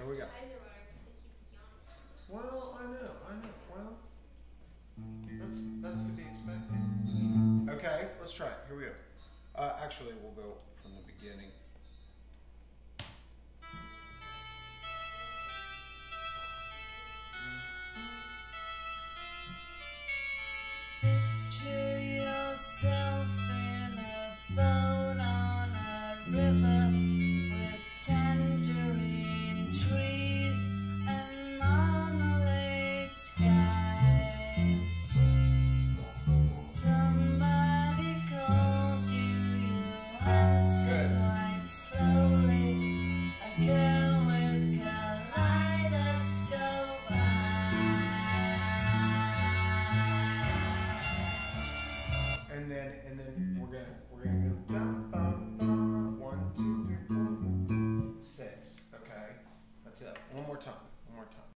here we go. Well, I know. Well, that's to be expected. Okay, let's try it. Here we go. Actually, we'll go from the beginning. Picture yourself in a boat on a river with tangerine trees and marmalade skies. Somebody calls you, you answer quite slowly. A girl with kaleidoscope And then we're gonna go dum bum bum 1, 2, 3, 4, 5, 6. Okay, that's it. One more time.